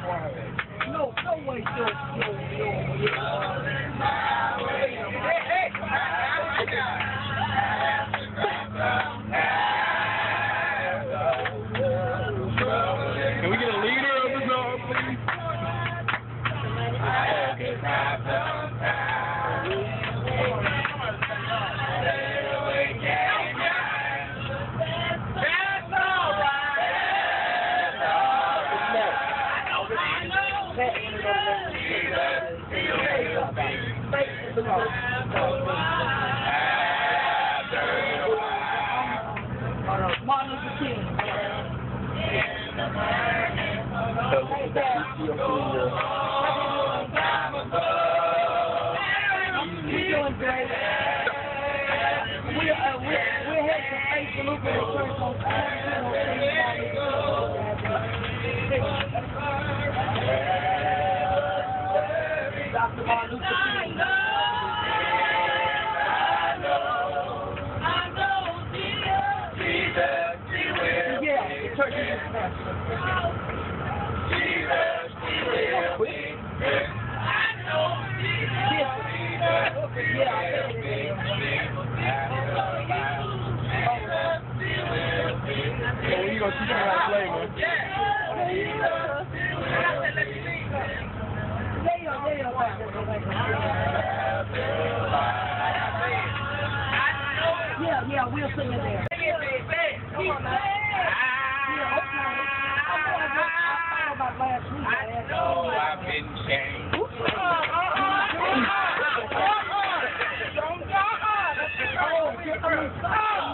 No way, Can we get a leader of the song, please? Martin Luther King. We're doing great. We're headed to Faith Lutheran Church on Dr. Martin Luther King. Yeah, the church is So you gonna teach me how to play, man? Yeah, we'll sing it there. Come on, man. Yeah, okay. I thought about last week. I know I've been changed. Oh,